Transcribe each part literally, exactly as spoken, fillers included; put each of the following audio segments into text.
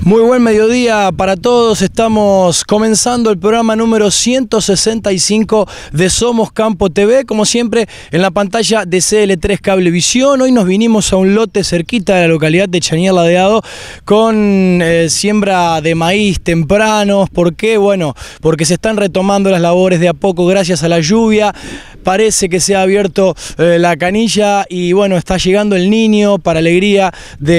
Muy buen mediodía para todos, estamos comenzando el programa número ciento sesenta y cinco de Somos Campo T V, como siempre en la pantalla de C L tres Cablevisión. Hoy nos vinimos a un lote cerquita de la localidad de Chañar Ladeado con eh, siembra de maíz tempranos. ¿Por qué? Bueno, porque se están retomando las labores de a poco gracias a la lluvia. Parece que se ha abierto eh, la canilla y bueno, está llegando el niño para alegría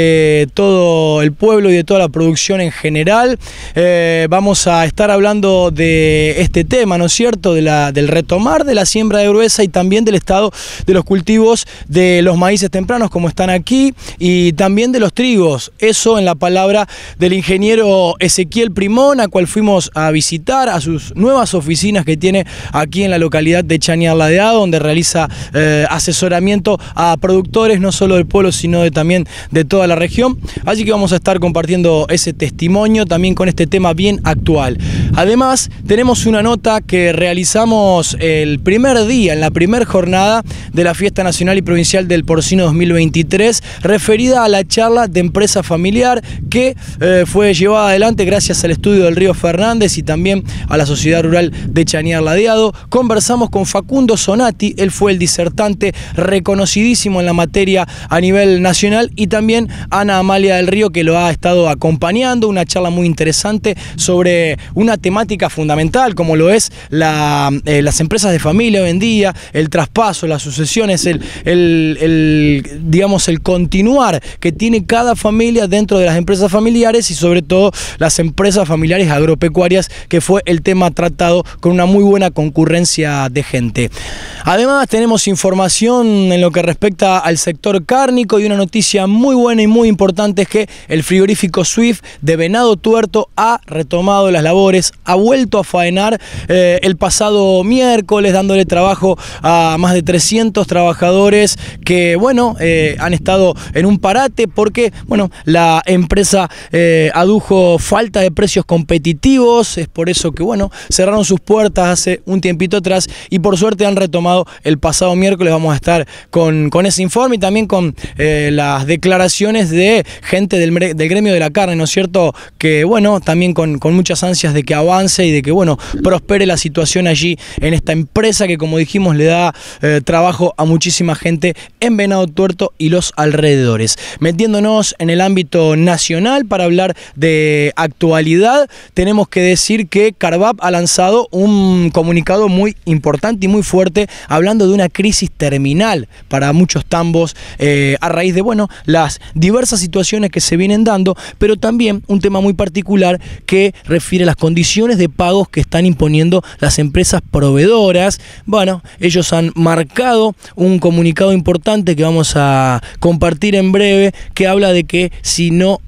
de todo el pueblo y de toda la producción en general. Eh, vamos a estar hablando de este tema, ¿no es cierto? De la, del retomar de la siembra de gruesa y también del estado de los cultivos de los maíces tempranos como están aquí y también de los trigos. Eso en la palabra del ingeniero Ezequiel Primón, a cual fuimos a visitar a sus nuevas oficinas que tiene aquí en la localidad de Chañar Ladeado, donde realiza eh, asesoramiento a productores no solo del pueblo sino de, también de toda la región. Así que vamos a estar compartiendo ese testimonio también con este tema bien actual. Además tenemos una nota que realizamos el primer día, en la primera jornada de la Fiesta Nacional y Provincial del Porcino dos mil veintitrés, referida a la charla de empresa familiar que eh, fue llevada adelante gracias al estudio del Río Fernández y también a la Sociedad Rural de Chañar Ladeado. Conversamos con Facundo Sonati, él fue el disertante reconocidísimo en la materia a nivel nacional, y también Ana Amalia del Río, que lo ha estado acompañando, una charla muy interesante sobre una temática fundamental como lo es la, eh, las empresas de familia hoy en día, el traspaso, las sucesiones, el, el, el, digamos, el continuar que tiene cada familia dentro de las empresas familiares y sobre todo las empresas familiares agropecuarias, que fue el tema tratado con una muy buena concurrencia de gente. Además tenemos información en lo que respecta al sector cárnico y una noticia muy buena y muy importante es que el frigorífico Swift de Venado Tuerto ha retomado las labores, ha vuelto a faenar eh, el pasado miércoles, dándole trabajo a más de trescientos trabajadores que bueno, eh, han estado en un parate porque bueno, la empresa eh, adujo falta de precios competitivos. Es por eso que bueno, cerraron sus puertas hace un tiempito atrás y por suerte han retomado el pasado miércoles. Vamos a estar con, con ese informe y también con eh, las declaraciones de gente del, del gremio de la carne, ¿no es cierto? Que bueno, también con, con muchas ansias de que avance y de que bueno, prospere la situación allí en esta empresa que, como dijimos, le da eh, trabajo a muchísima gente en Venado Tuerto y los alrededores. Metiéndonos en el ámbito nacional para hablar de actualidad, tenemos que decir que Carvap ha lanzado un comunicado muy importante y muy fuerte hablando de una crisis terminal para muchos tambos eh, a raíz de bueno, las diversas situaciones que se vienen dando, pero también un tema muy particular que refiere a las condiciones de pagos que están imponiendo las empresas proveedoras. Bueno, ellos han marcado un comunicado importante que vamos a compartir en breve, que habla de que si no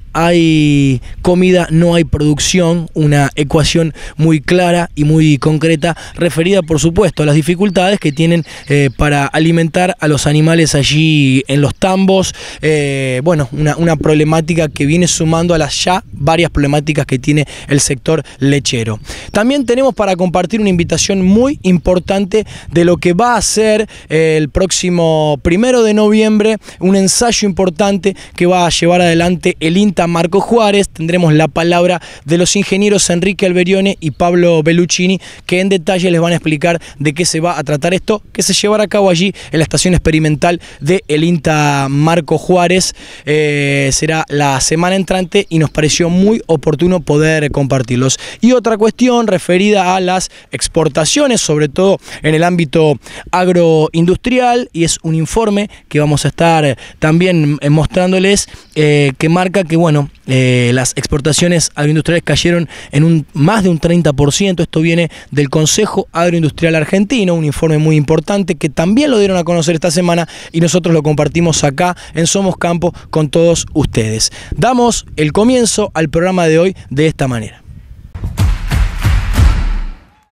hay comida, no hay producción, una ecuación muy clara y muy concreta, referida por supuesto a las dificultades que tienen eh, para alimentar a los animales allí en los tambos. Eh, bueno, una, una problemática que viene sumando a las ya varias problemáticas que tiene el sector lechero. También tenemos para compartir una invitación muy importante de lo que va a ser eh, el próximo primero de noviembre, un ensayo importante que va a llevar adelante el INTA Marco Juárez. Tendremos la palabra de los ingenieros Enrique Alberione y Pablo Belluccini, que en detalle les van a explicar de qué se va a tratar esto, que se llevará a cabo allí en la estación experimental de el INTA Marco Juárez. Eh, será la semana entrante y nos pareció muy oportuno poder compartirlos. Y otra cuestión referida a las exportaciones, sobre todo en el ámbito agroindustrial, y es un informe que vamos a estar también mostrándoles eh, que marca que bueno, Bueno, eh, las exportaciones agroindustriales cayeron en un más de un treinta por ciento. Esto viene del Consejo Agroindustrial Argentino, un informe muy importante que también lo dieron a conocer esta semana y nosotros lo compartimos acá en Somos Campo con todos ustedes. Damos el comienzo al programa de hoy de esta manera.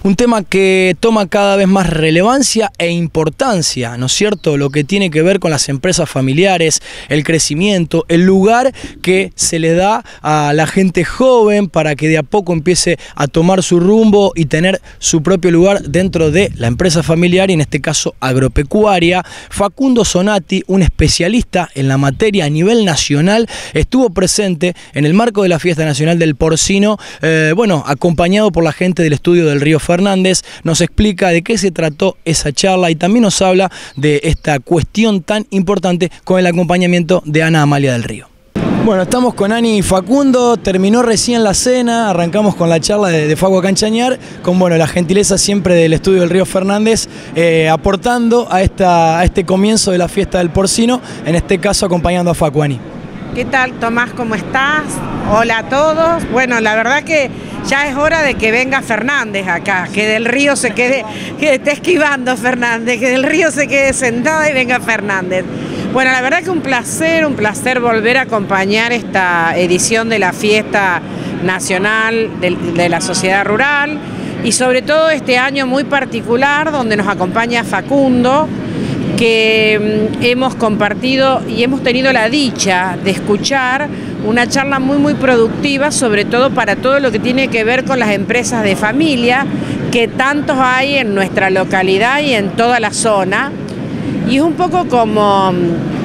Un tema que toma cada vez más relevancia e importancia, ¿no es cierto? Lo que tiene que ver con las empresas familiares, el crecimiento, el lugar que se le da a la gente joven para que de a poco empiece a tomar su rumbo y tener su propio lugar dentro de la empresa familiar y en este caso agropecuaria. Facundo Zonati, un especialista en la materia a nivel nacional, estuvo presente en el marco de la Fiesta Nacional del Porcino, eh, bueno, acompañado por la gente del estudio del Río Fernández, nos explica de qué se trató esa charla y también nos habla de esta cuestión tan importante con el acompañamiento de Ana Amalia del Río. Bueno, estamos con Ani y Facundo, terminó recién la cena, arrancamos con la charla de, de Facu a Canchañar, con bueno, la gentileza siempre del estudio del Río Fernández, eh, aportando a, esta, a este comienzo de la Fiesta del Porcino, en este caso acompañando a Facu. Ani. ¿Qué tal, Tomás? ¿Cómo estás? Hola a todos. Bueno, la verdad que ya es hora de que venga Fernández acá, que del Río se quede, que esté esquivando Fernández, que del Río se quede sentado y venga Fernández. Bueno, la verdad que un placer, un placer volver a acompañar esta edición de la Fiesta Nacional de, de la Sociedad Rural y sobre todo este año muy particular donde nos acompaña Facundo, que hemos compartido y hemos tenido la dicha de escuchar una charla muy muy productiva, sobre todo para todo lo que tiene que ver con las empresas de familia, que tantos hay en nuestra localidad y en toda la zona. Y es un poco como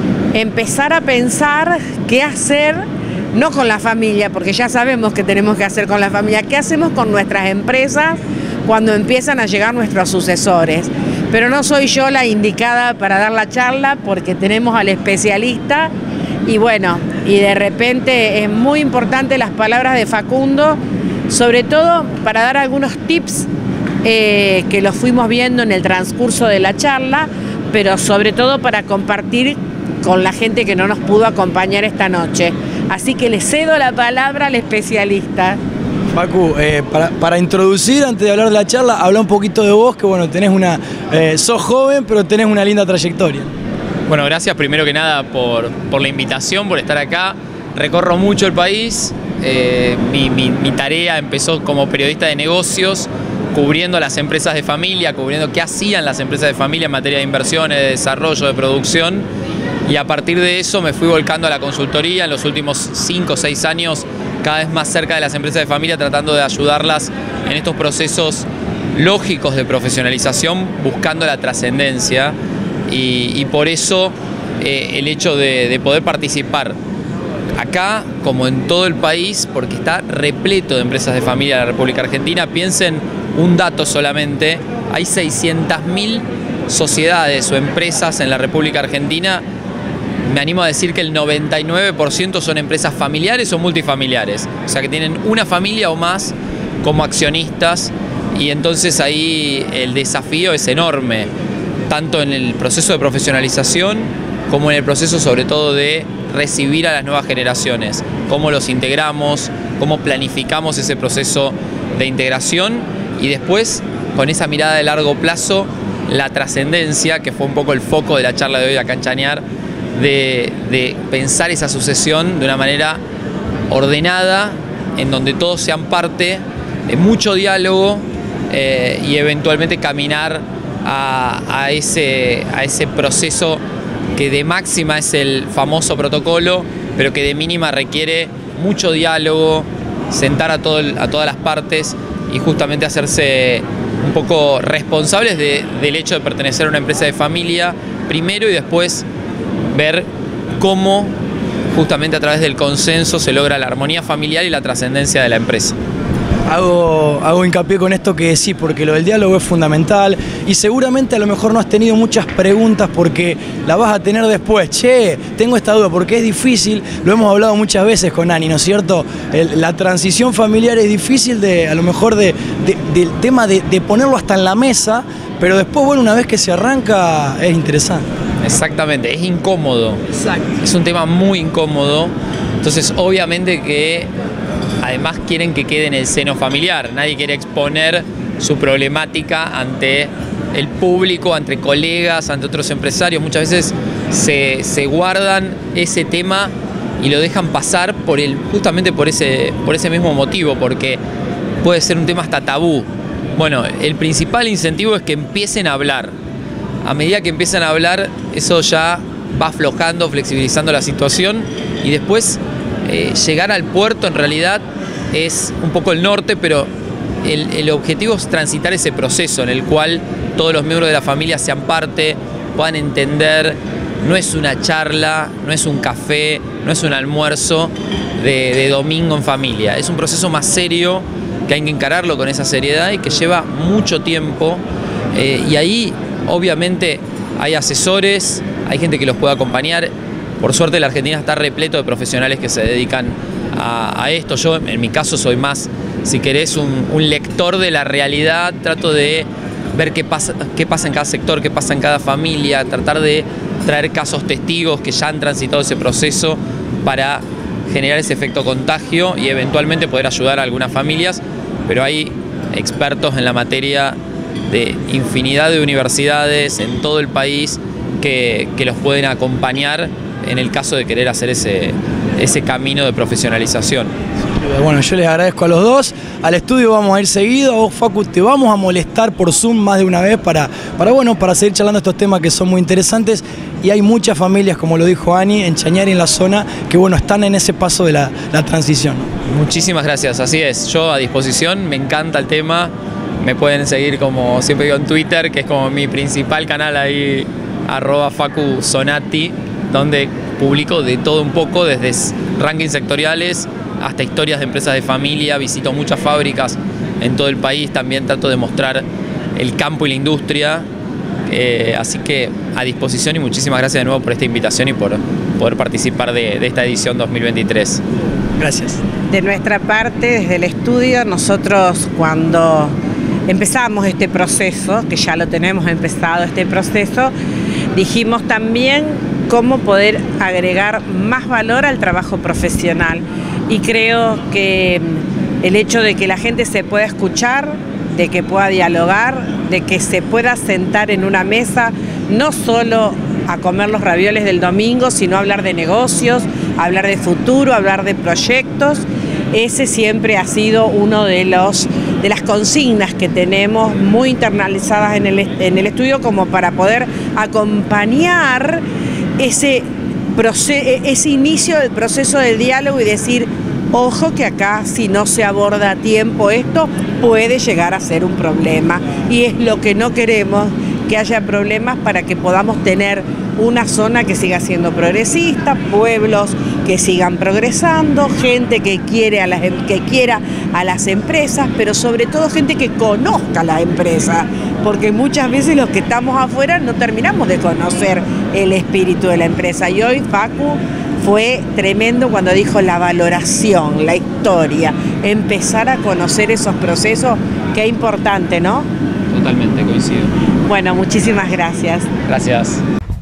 empezar a pensar qué hacer, no con la familia, porque ya sabemos qué tenemos que hacer con la familia, qué hacemos con nuestras empresas cuando empiezan a llegar nuestros sucesores. Pero no soy yo la indicada para dar la charla porque tenemos al especialista y bueno, y de repente es muy importante las palabras de Facundo, sobre todo para dar algunos tips eh, que los fuimos viendo en el transcurso de la charla, pero sobre todo para compartir con la gente que no nos pudo acompañar esta noche. Así que le cedo la palabra al especialista. Facu, eh, para, para introducir, antes de hablar de la charla, habla un poquito de vos, que bueno, tenés una, eh, sos joven, pero tenés una linda trayectoria. Bueno, gracias primero que nada por, por la invitación, por estar acá. Recorro mucho el país, eh, mi, mi, mi tarea empezó como periodista de negocios, cubriendo las empresas de familia, cubriendo qué hacían las empresas de familia en materia de inversiones, de desarrollo, de producción. Y a partir de eso me fui volcando a la consultoría en los últimos cinco o seis años, cada vez más cerca de las empresas de familia, tratando de ayudarlas en estos procesos lógicos de profesionalización, buscando la trascendencia. Y, y por eso eh, el hecho de, de poder participar acá, como en todo el país, porque está repleto de empresas de familia de la República Argentina. Piensen un dato solamente, hay seiscientas mil sociedades o empresas en la República Argentina. Me animo a decir que el noventa y nueve por ciento son empresas familiares o multifamiliares, o sea que tienen una familia o más como accionistas, y entonces ahí el desafío es enorme, tanto en el proceso de profesionalización como en el proceso sobre todo de recibir a las nuevas generaciones, cómo los integramos, cómo planificamos ese proceso de integración y después con esa mirada de largo plazo, la trascendencia, que fue un poco el foco de la charla de hoy acá en Chañar, De, de pensar esa sucesión de una manera ordenada, en donde todos sean parte de mucho diálogo eh, y eventualmente caminar a, a, ese, a ese proceso que de máxima es el famoso protocolo, pero que de mínima requiere mucho diálogo, sentar a, todo el, a todas las partes y justamente hacerse un poco responsables de, del hecho de pertenecer a una empresa de familia primero y después ver cómo justamente a través del consenso se logra la armonía familiar y la trascendencia de la empresa. Hago, hago hincapié con esto que decís, porque lo del diálogo es fundamental y seguramente a lo mejor no has tenido muchas preguntas porque la vas a tener después. Che, tengo esta duda porque es difícil, lo hemos hablado muchas veces con Ani, ¿no es cierto? El, la transición familiar es difícil de, a lo mejor de, de, del tema de, de ponerlo hasta en la mesa, pero después, bueno, una vez que se arranca es interesante. Exactamente, es incómodo. Exacto. Es un tema muy incómodo. Entonces, obviamente que además quieren que quede en el seno familiar. Nadie quiere exponer su problemática ante el público, ante colegas, ante otros empresarios. Muchas veces se, se guardan ese tema y lo dejan pasar por el, justamente por ese, por ese mismo motivo, porque puede ser un tema hasta tabú. Bueno, el principal incentivo es que empiecen a hablar. A medida que empiezan a hablar, eso ya va aflojando, flexibilizando la situación, y después eh, llegar al puerto en realidad es un poco el norte, pero el, el objetivo es transitar ese proceso en el cual todos los miembros de la familia sean parte, puedan entender. No es una charla, no es un café, no es un almuerzo de, de domingo en familia. Es un proceso más serio, que hay que encararlo con esa seriedad y que lleva mucho tiempo. Eh, y ahí, obviamente, hay asesores, hay gente que los puede acompañar. Por suerte, la Argentina está repleto de profesionales que se dedican a, a esto. Yo, en mi caso, soy más, si querés, un, un lector de la realidad. Trato de ver qué pasa, qué pasa en cada sector, qué pasa en cada familia, tratar de traer casos testigos que ya han transitado ese proceso para generar ese efecto contagio y eventualmente poder ayudar a algunas familias, pero hay expertos en la materia de infinidad de universidades en todo el país que, que los pueden acompañar en el caso de querer hacer ese, ese camino de profesionalización. Bueno, yo les agradezco a los dos. Al estudio vamos a ir seguido. A vos, Facu, te vamos a molestar por Zoom más de una vez para, para, bueno, para seguir charlando estos temas que son muy interesantes. Y hay muchas familias, como lo dijo Ani, en Chañar y en la zona, que bueno, están en ese paso de la, la transición. Muchísimas gracias, así es. Yo a disposición, me encanta el tema. Me pueden seguir, como siempre digo, en Twitter, que es como mi principal canal ahí, arroba Facu Sonati, donde publico de todo un poco, desde rankings sectoriales hasta historias de empresas de familia. Visito muchas fábricas en todo el país, también trato de mostrar el campo y la industria, eh, así que a disposición, y muchísimas gracias de nuevo por esta invitación y por poder participar de, de esta edición dos mil veintitrés. Gracias. De nuestra parte, desde el estudio, nosotros cuando empezamos este proceso, que ya lo tenemos empezado este proceso, dijimos también cómo poder agregar más valor al trabajo profesional. Y creo que el hecho de que la gente se pueda escuchar, de que pueda dialogar, de que se pueda sentar en una mesa, no solo a comer los ravioles del domingo, sino a hablar de negocios, a hablar de futuro, a hablar de proyectos. Ese siempre ha sido uno de los de las consignas que tenemos muy internalizadas en el, en el estudio, como para poder acompañar ese ese inicio del proceso del diálogo y decir, ojo que acá si no se aborda a tiempo esto puede llegar a ser un problema, y es lo que no queremos, que haya problemas, para que podamos tener una zona que siga siendo progresista, pueblos que sigan progresando, gente que quiere a las, que quiera a las empresas, pero sobre todo gente que conozca a la empresa, porque muchas veces los que estamos afuera no terminamos de conocer el espíritu de la empresa. Y hoy Facu fue tremendo cuando dijo la valoración, la historia, empezar a conocer esos procesos, que es importante, ¿no? Totalmente, coincido. Bueno, muchísimas gracias. Gracias.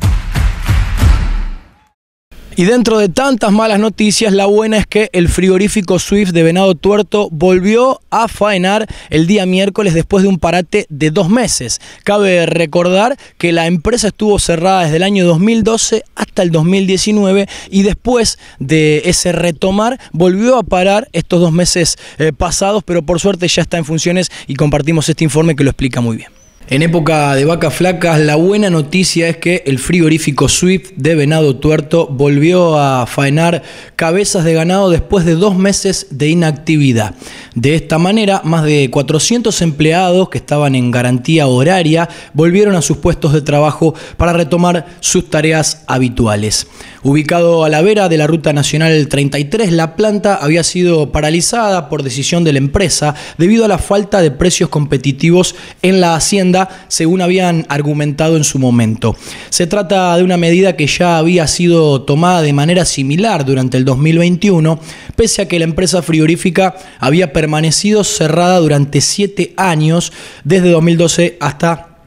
Y dentro de tantas malas noticias, la buena es que el frigorífico Swift de Venado Tuerto volvió a faenar el día miércoles después de un parate de dos meses. Cabe recordar que la empresa estuvo cerrada desde el año dos mil doce hasta el dos mil diecinueve, y después de ese retomar volvió a parar estos dos meses eh, pasados, pero por suerte ya está en funciones y compartimos este informe que lo explica muy bien. En época de vacas flacas, la buena noticia es que el frigorífico Swift de Venado Tuerto volvió a faenar cabezas de ganado después de dos meses de inactividad. De esta manera, más de cuatrocientos empleados que estaban en garantía horaria volvieron a sus puestos de trabajo para retomar sus tareas habituales. Ubicado a la vera de la Ruta Nacional treinta y tres, la planta había sido paralizada por decisión de la empresa debido a la falta de precios competitivos en la hacienda, según habían argumentado en su momento. Se trata de una medida que ya había sido tomada de manera similar durante el dos mil veintiuno, pese a que la empresa frigorífica había permanecido cerrada durante siete años, desde dos mil doce hasta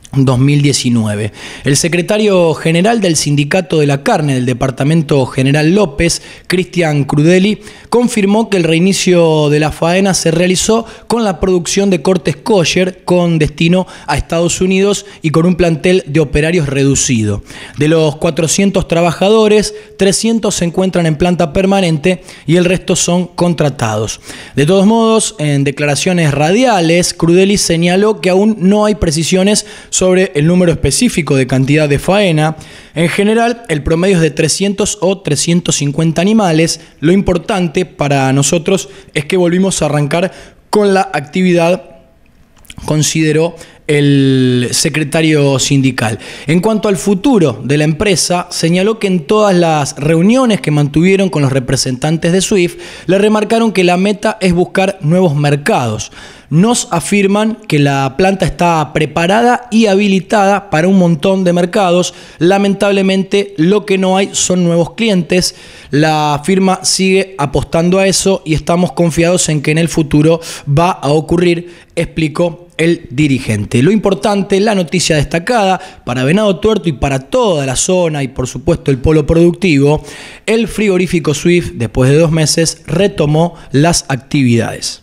dos mil diecinueve. El secretario general del Sindicato de la Carne del Departamento General López, Cristian Crudeli, confirmó que el reinicio de la faena se realizó con la producción de cortes kosher con destino a Estados Unidos y con un plantel de operarios reducido. De los cuatrocientos trabajadores, trescientos se encuentran en planta permanente y el resto son contratados. De todos modos, en declaraciones radiales, Crudeli señaló que aún no hay precisiones sobre el número específico de cantidad de faena. En general, el promedio es de trescientos o trescientos cincuenta animales. Lo importante para nosotros es que volvimos a arrancar con la actividad, consideró el secretario sindical. En cuanto al futuro de la empresa, señaló que en todas las reuniones que mantuvieron con los representantes de Swift, le remarcaron que la meta es buscar nuevos mercados. Nos afirman que la planta está preparada y habilitada para un montón de mercados. Lamentablemente, lo que no hay son nuevos clientes. La firma sigue apostando a eso y estamos confiados en que en el futuro va a ocurrir, explicó el dirigente. Lo importante, la noticia destacada para Venado Tuerto y para toda la zona y por supuesto el polo productivo, el frigorífico Swift, después de dos meses, retomó las actividades.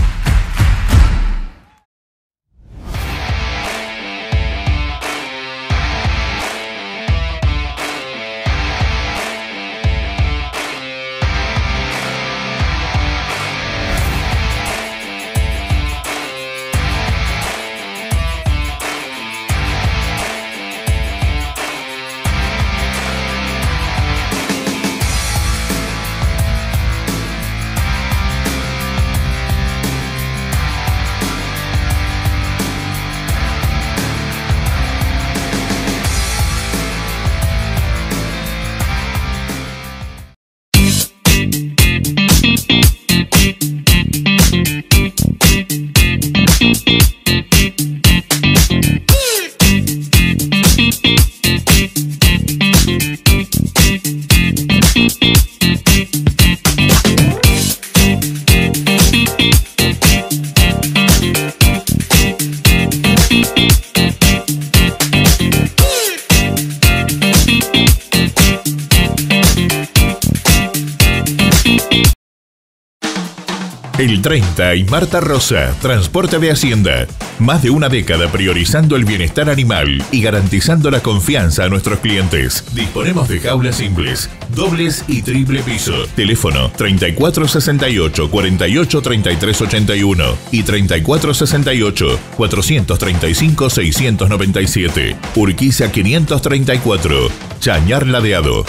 El treinta y Marta Rosa, Transporte de Hacienda. Más de una década priorizando el bienestar animal y garantizando la confianza a nuestros clientes. Disponemos de jaulas simples, dobles y triple piso. Teléfono treinta y cuatro sesenta y ocho, cuarenta y ocho, treinta y tres ochenta y uno y treinta y cuatro sesenta y ocho, cuatrocientos treinta y cinco, seiscientos noventa y siete. Urquiza quinientos treinta y cuatro. Chañar Ladeado.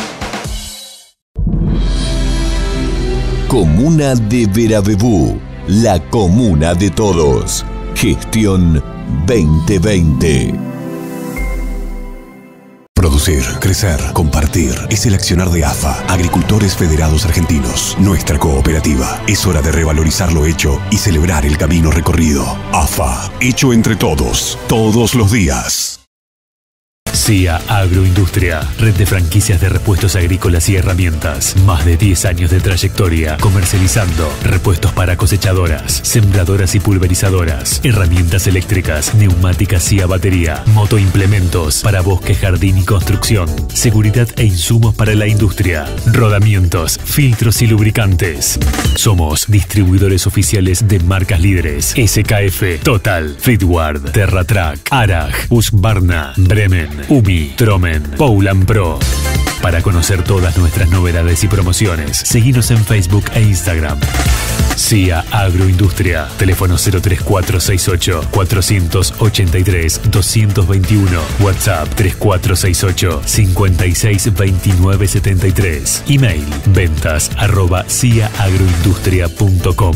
Comuna de Veravebú, la comuna de todos. Gestión veinte veinte. Producir, crecer, compartir. Es el accionar de A F A, Agricultores Federados Argentinos. Nuestra cooperativa. Es hora de revalorizar lo hecho y celebrar el camino recorrido. A F A, hecho entre todos, todos los días. C I A Agroindustria, red de franquicias de repuestos agrícolas y herramientas. Más de diez años de trayectoria comercializando repuestos para cosechadoras, sembradoras y pulverizadoras, herramientas eléctricas, neumáticas y a batería, motoimplementos para bosque, jardín y construcción, seguridad e insumos para la industria, rodamientos, filtros y lubricantes. Somos distribuidores oficiales de marcas líderes: S K F, Total, Fleetward, TerraTrack, Arag, Husqvarna, Bremen, Umi, Tromen, Poulan Pro. Para conocer todas nuestras novedades y promociones, seguinos en Facebook e Instagram. C I A Agroindustria, teléfono cero tres cuatro seis ocho, cuatro ocho tres, dos dos uno, WhatsApp tres cuatro seis ocho, cinco seis dos nueve siete tres, email ventas arroba ciaagroindustria punto com.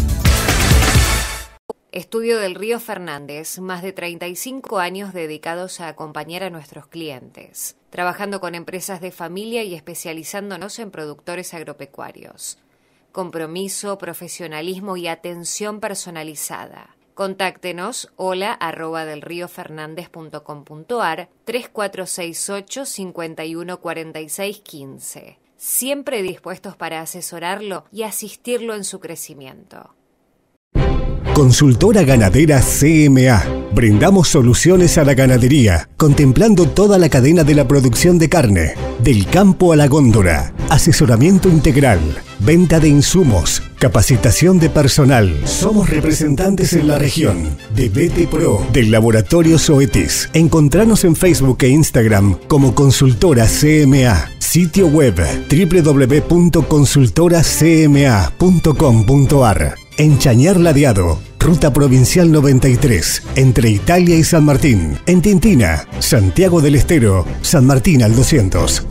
Estudio del Río Fernández, más de treinta y cinco años dedicados a acompañar a nuestros clientes, trabajando con empresas de familia y especializándonos en productores agropecuarios. Compromiso, profesionalismo y atención personalizada. Contáctenos hola arroba del río fernández punto com punto ar, tres cuatro seis ocho, cinco uno cuatro seis uno cinco. Siempre dispuestos para asesorarlo y asistirlo en su crecimiento. Consultora Ganadera C M A. Brindamos soluciones a la ganadería, contemplando toda la cadena de la producción de carne, del campo a la góndola, asesoramiento integral, venta de insumos, capacitación de personal. Somos representantes en la región de B T Pro del Laboratorio Zoetis. Encontranos en Facebook e Instagram como Consultora C M A. Sitio web doble u doble u doble u punto consultora c m a punto com punto a r. En Chañar Ladeado, Ruta Provincial noventa y tres, entre Italia y San Martín. En Tintina, Santiago del Estero, San Martín al doscientos.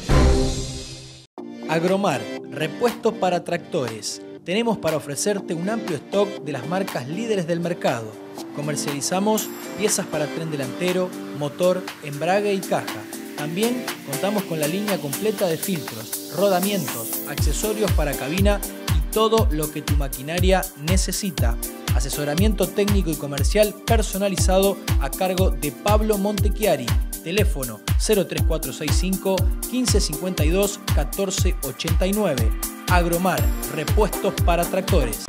Agromar, repuestos para tractores. Tenemos para ofrecerte un amplio stock de las marcas líderes del mercado. Comercializamos piezas para tren delantero, motor, embrague y caja. También contamos con la línea completa de filtros, rodamientos, accesorios para cabina y todo lo que tu maquinaria necesita. Asesoramiento técnico y comercial personalizado a cargo de Pablo Montechiari. Teléfono cero tres cuatro seis cinco, quince cincuenta y dos, catorce ochenta y nueve. Agromar, repuestos para tractores.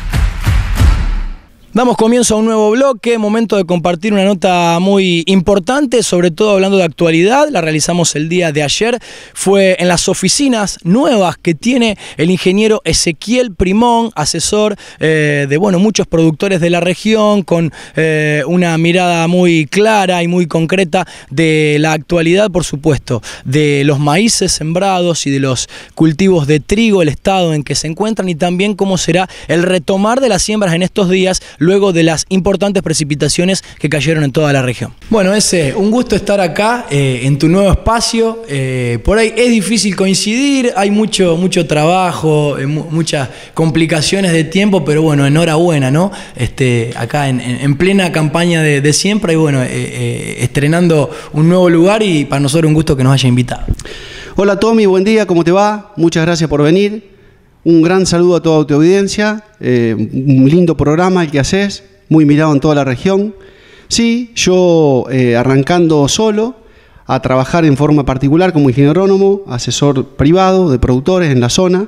Damos comienzo a un nuevo bloque, momento de compartir una nota muy importante, sobre todo hablando de actualidad. La realizamos el día de ayer, fue en las oficinas nuevas que tiene el ingeniero Ezequiel Primón, asesor eh, de bueno, muchos productores de la región, con eh, una mirada muy clara y muy concreta de la actualidad, por supuesto, de los maíces sembrados y de los cultivos de trigo, el estado en que se encuentran y también cómo será el retomar de las siembras en estos días, luego de las importantes precipitaciones que cayeron en toda la región. Bueno, ese, un gusto estar acá eh, en tu nuevo espacio. Eh, por ahí es difícil coincidir, hay mucho, mucho trabajo, eh, mu muchas complicaciones de tiempo, pero bueno, enhorabuena, ¿no? Este, acá en, en plena campaña de, de siembra y bueno, eh, eh, estrenando un nuevo lugar y para nosotros un gusto que nos haya invitado. Hola Tommy, buen día, ¿cómo te va? Muchas gracias por venir. Un gran saludo a toda tu audiencia, eh, un lindo programa el que haces, muy mirado en toda la región. Sí, yo eh, arrancando solo a trabajar en forma particular como ingeniero agrónomo, asesor privado de productores en la zona,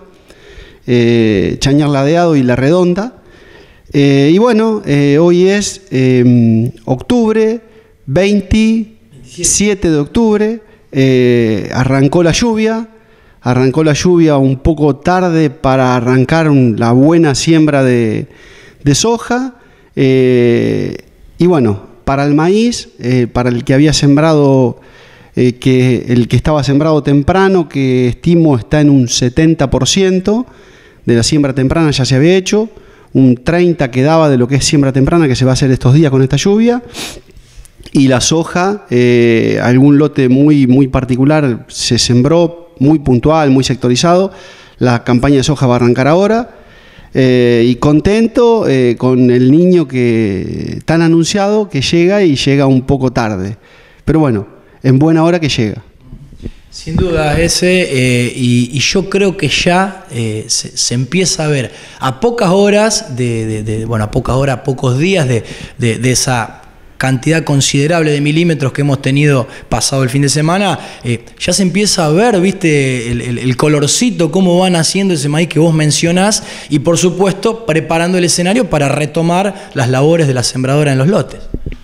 eh, Chañar Ladeado y La Redonda. Eh, y bueno, eh, hoy es eh, octubre, veintisiete de octubre, eh, arrancó la lluvia. Arrancó la lluvia un poco tarde para arrancar un, la buena siembra de, de soja. Eh, y bueno, para el maíz, eh, para el que había sembrado, eh, que el que estaba sembrado temprano, que estimo está en un setenta por ciento de la siembra temprana ya se había hecho, un treinta por ciento quedaba de lo que es siembra temprana que se va a hacer estos días con esta lluvia. Y la soja, eh, algún lote muy, muy particular se sembró, muy puntual, muy sectorizado. La campaña de soja va a arrancar ahora eh, y contento eh, con el niño que tan anunciado que llega y llega un poco tarde, pero bueno, en buena hora que llega. Sin duda ese eh, y, y yo creo que ya eh, se, se empieza a ver a pocas horas de, de, de bueno a pocas horas, pocos días de, de, de esa cantidad considerable de milímetros que hemos tenido pasado el fin de semana, eh, ya se empieza a ver, viste, el, el, el colorcito, cómo van haciendo ese maíz que vos mencionás y por supuesto preparando el escenario para retomar las labores de la sembradora en los lotes.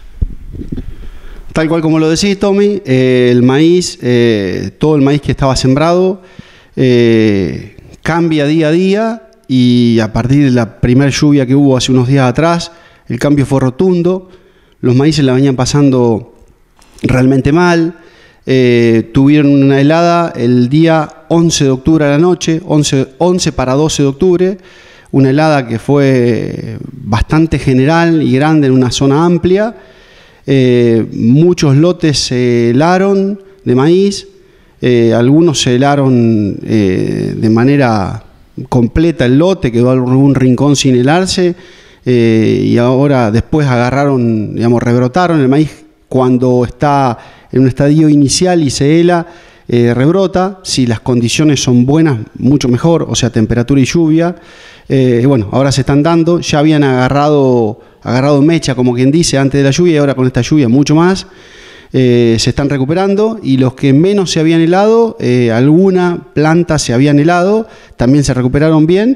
Tal cual como lo decís, Tommy, eh, el maíz, eh, todo el maíz que estaba sembrado eh, cambia día a día y a partir de la primera lluvia que hubo hace unos días atrás, el cambio fue rotundo. Los maíces la venían pasando realmente mal, eh, tuvieron una helada el día once de octubre a la noche, once, once para doce de octubre, una helada que fue bastante general y grande en una zona amplia, eh, muchos lotes se helaron de maíz, eh, algunos se helaron eh, de manera completa el lote, quedó algún rincón sin helarse. Eh, y ahora después agarraron, digamos, rebrotaron el maíz cuando está en un estadio inicial y se hela, eh, rebrota, si las condiciones son buenas, mucho mejor, o sea, temperatura y lluvia. Eh, bueno, ahora se están dando, ya habían agarrado, agarrado mecha, como quien dice, antes de la lluvia y ahora con esta lluvia mucho más. Eh, se están recuperando y los que menos se habían helado, eh, alguna planta se habían helado, también se recuperaron bien.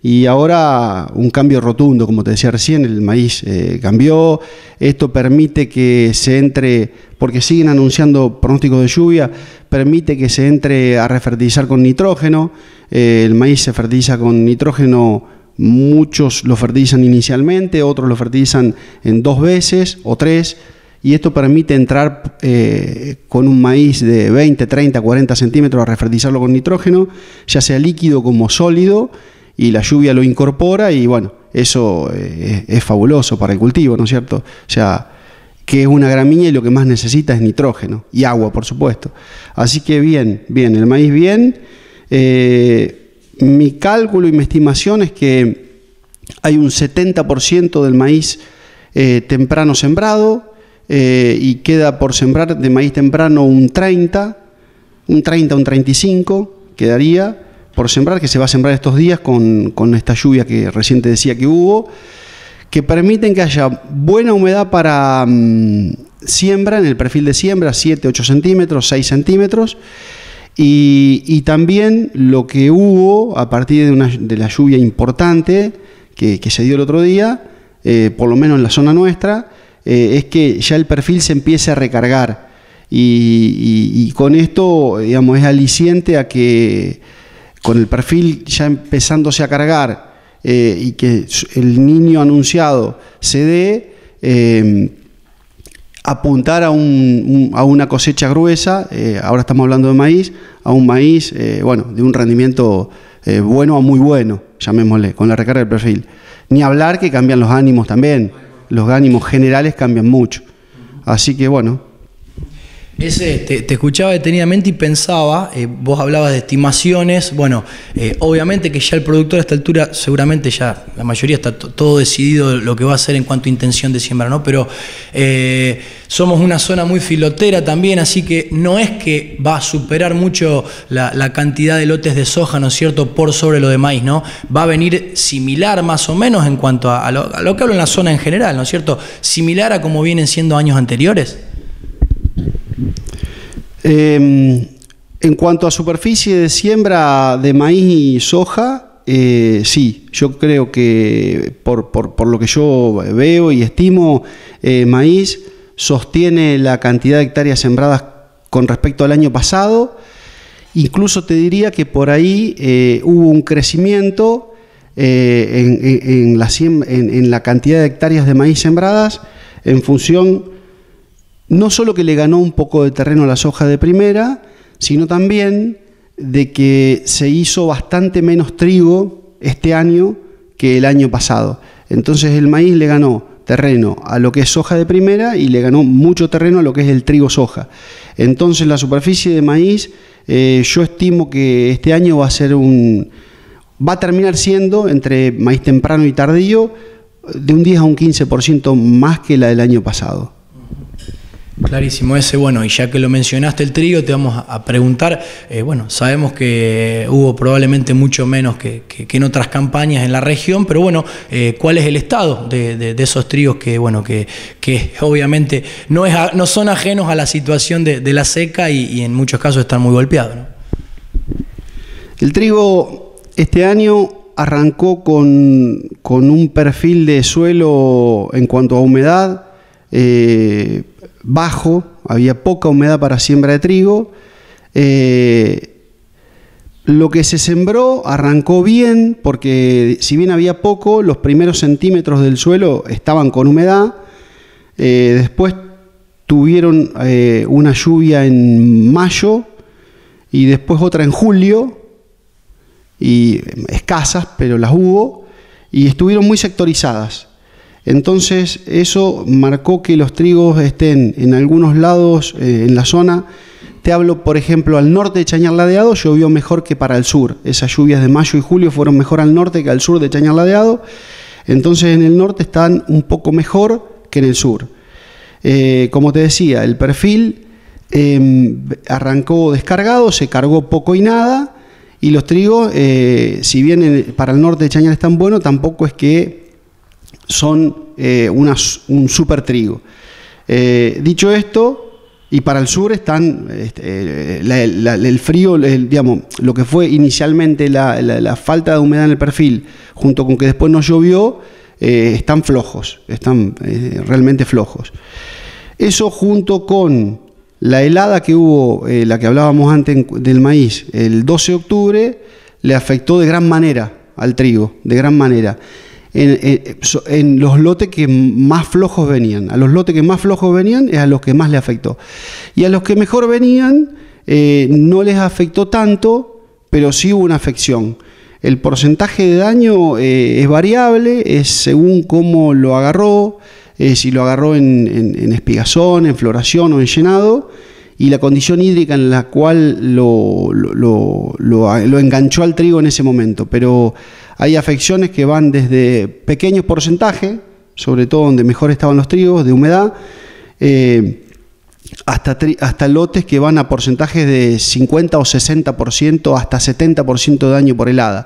y ahora un cambio rotundo, como te decía recién, el maíz eh, cambió. Esto permite que se entre, porque siguen anunciando pronósticos de lluvia, permite que se entre a refertilizar con nitrógeno. Eh, el maíz se fertiliza con nitrógeno, muchos lo fertilizan inicialmente, otros lo fertilizan en dos veces o tres, y esto permite entrar eh, con un maíz de veinte, treinta, cuarenta centímetros a refertilizarlo con nitrógeno, ya sea líquido como sólido, y la lluvia lo incorpora, y bueno, eso eh, es fabuloso para el cultivo, ¿no es cierto? O sea, que es una gramínea y lo que más necesita es nitrógeno y agua, por supuesto. Así que bien, bien, el maíz bien. Eh, mi cálculo y mi estimación es que hay un setenta por ciento del maíz eh, temprano sembrado, Eh, y queda por sembrar de maíz temprano un treinta, un treinta, un treinta y cinco quedaría por sembrar, que se va a sembrar estos días con, con esta lluvia que recién te decía que hubo, que permiten que haya buena humedad para mmm, siembra, en el perfil de siembra, siete, ocho centímetros, seis centímetros, y, y también lo que hubo a partir de, una, de la lluvia importante que, que se dio el otro día, eh, por lo menos en la zona nuestra, Eh, es que ya el perfil se empiece a recargar, y, y, y con esto, digamos, es aliciente a que con el perfil ya empezándose a cargar eh, y que el niño anunciado se dé, eh, apuntar a, un, un, a una cosecha gruesa, eh, ahora estamos hablando de maíz, a un maíz, eh, bueno, de un rendimiento eh, bueno a muy bueno, llamémosle, con la recarga del perfil. Ni hablar que cambian los ánimos también. Los ánimos generales cambian mucho. Así que bueno. Ese, te, te escuchaba detenidamente y pensaba, eh, vos hablabas de estimaciones, bueno, eh, obviamente que ya el productor a esta altura, seguramente ya la mayoría está todo decidido lo que va a hacer en cuanto a intención de siembra, ¿no? Pero eh, somos una zona muy filotera también, así que no es que va a superar mucho la, la cantidad de lotes de soja, ¿no es cierto?, por sobre lo de maíz, ¿no? Va a venir similar más o menos en cuanto a, a, lo, a lo que hablo en la zona en general, ¿no es cierto?, similar a como vienen siendo años anteriores. Eh, en cuanto a superficie de siembra de maíz y soja, eh, sí, yo creo que por, por, por lo que yo veo y estimo, eh, maíz sostiene la cantidad de hectáreas sembradas con respecto al año pasado. Incluso te diría que por ahí eh, hubo un crecimiento eh, en, en, en, la, en, en la cantidad de hectáreas de maíz sembradas, en función no solo que le ganó un poco de terreno a la soja de primera, sino también de que se hizo bastante menos trigo este año que el año pasado. Entonces el maíz le ganó terreno a lo que es soja de primera y le ganó mucho terreno a lo que es el trigo soja. Entonces la superficie de maíz, eh, yo estimo que este año va a ser un, va a terminar siendo, entre maíz temprano y tardío, de un diez a un quince por ciento más que la del año pasado. Clarísimo ese, bueno, y ya que lo mencionaste el trigo, te vamos a preguntar, eh, bueno, sabemos que hubo probablemente mucho menos que, que, que en otras campañas en la región, pero bueno, eh, ¿cuál es el estado de, de, de esos trigos que, bueno, que, que obviamente no, es, no son ajenos a la situación de, de la seca y, y en muchos casos están muy golpeados, ¿no? El trigo este año arrancó con, con un perfil de suelo en cuanto a humedad, eh, bajo, había poca humedad para siembra de trigo. Eh, lo que se sembró arrancó bien, porque si bien había poco, los primeros centímetros del suelo estaban con humedad. Eh, después tuvieron eh, una lluvia en mayo y después otra en julio, y escasas, pero las hubo, y estuvieron muy sectorizadas. Entonces eso marcó que los trigos estén en algunos lados eh, en la zona. Te hablo, por ejemplo, al norte de Chañar Ladeado llovió mejor que para el sur. Esas lluvias de mayo y julio fueron mejor al norte que al sur de Chañar Ladeado. Entonces en el norte están un poco mejor que en el sur. Eh, como te decía, el perfil eh, arrancó descargado, se cargó poco y nada. Y los trigos, eh, si bien en, para el norte de Chañar están buenos, tampoco es que son eh, una, un super trigo. Eh, dicho esto, Y para el sur están, este, la, la, el frío, el, digamos, lo que fue inicialmente la, la, la falta de humedad en el perfil, junto con que después no llovió, eh, están flojos, están eh, realmente flojos. Eso junto con la helada que hubo, eh, la que hablábamos antes del maíz, el doce de octubre, le afectó de gran manera al trigo, de gran manera. En, en, en los lotes que más flojos venían. A los lotes que más flojos venían es a los que más le afectó. Y a los que mejor venían eh, no les afectó tanto, pero sí hubo una afección. El porcentaje de daño eh, es variable, es según cómo lo agarró, eh, si lo agarró en, en, en espigazón, en floración o en llenado, y la condición hídrica en la cual lo, lo, lo, lo, lo enganchó al trigo en ese momento. Pero hay afecciones que van desde pequeños porcentajes, sobre todo donde mejor estaban los trigos, de humedad, eh, hasta, hasta lotes que van a porcentajes de cincuenta o sesenta por ciento, hasta setenta por ciento de daño por helada.